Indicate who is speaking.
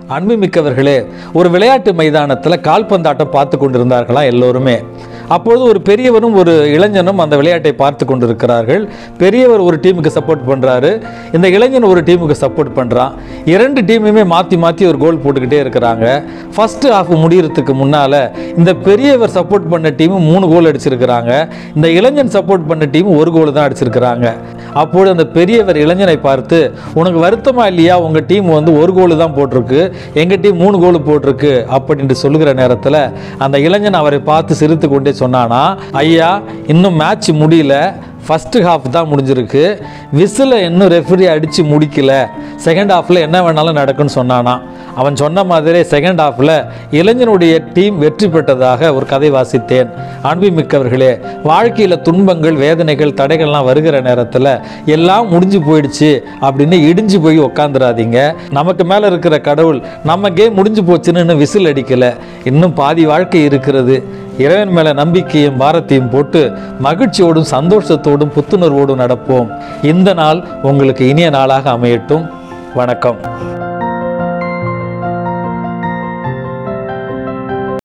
Speaker 1: அன்புமிக்கவர்களே, ஒரு விளையாட்டு மைதானத்தில் கால்பந்தாட்டம் பார்த்து கொண்டிருந்தார்களாம் எல்லோருமே. அப்பொழுது ஒரு பெரியவரும் ஒரு இளைஞனும் அந்த விளையாட்டை பார்த்து கொண்டிருக்கிறார்கள். பெரியவர் ஒரு டீமுக்கு சப்போர்ட் பண்ணுறாரு, இந்த இளைஞன் ஒரு டீமுக்கு சப்போர்ட் பண்ணுறான். இரண்டு டீமுமே மாற்றி மாற்றி ஒரு கோல் போட்டுக்கிட்டே இருக்கிறாங்க. ஃபர்ஸ்ட் ஹாஃப் முடிகிறதுக்கு முன்னால் இந்த பெரியவர் சப்போர்ட் பண்ண டீமு 3 கோல் அடிச்சிருக்கிறாங்க, இந்த இளைஞன் சப்போர்ட் பண்ண டீம் 1 கோல் தான் அடிச்சிருக்கிறாங்க. அப்பொழுது அந்த பெரியவர் இளைஞனை பார்த்து, உனக்கு வருத்தமா இல்லையா, உங்கள் டீம் 1 கோல் தான் போட்டிருக்கு, எங்கள் டீம் 3 கோல் போட்டிருக்கு அப்படின்ட்டு சொல்லுகிற நேரத்தில் அந்த இளைஞன் அவரை பார்த்து சிரித்து கொண்டே சொன்னானா, ஐயா இன்னும் மேட்ச் முடியல, ஃபஸ்ட்டு ஹாஃப் தான் முடிஞ்சிருக்கு, விசிலை இன்னும் ரெஃபரி அடித்து முடிக்கல, செகண்ட் ஹாஃபில் என்ன வேணாலும் நடக்குன்னு சொன்னானா. அவன் சொன்ன மாதிரி செகண்ட் ஹாஃபில் இளைஞனுடைய டீம் வெற்றி பெற்றதாக ஒரு கதை வாசித்தேன். அன்புமிக்கவர்களே, வாழ்க்கையில் துன்பங்கள், வேதனைகள், தடைகள்லாம் வருகிற நேரத்தில் எல்லாம் முடிஞ்சு போயிடுச்சு அப்படின்னு இடிஞ்சு போய் உக்காந்துடாதீங்க. நமக்கு மேலே இருக்கிற கடவுள் நம்ம கேம் முடிஞ்சு போச்சுன்னு விசில் அடிக்கலை, இன்னும் பாதி வாழ்க்கை இருக்கிறது. இறைவன் மேலே நம்பிக்கையும் பாரத்தையும் போட்டு மகிழ்ச்சியோடும் சந்தோஷத்தோடும் புத்துணர்வோடும் நடப்போம். இந்த நாள் உங்களுக்கு இனிய நாளாக அமையட்டும். வணக்கம்.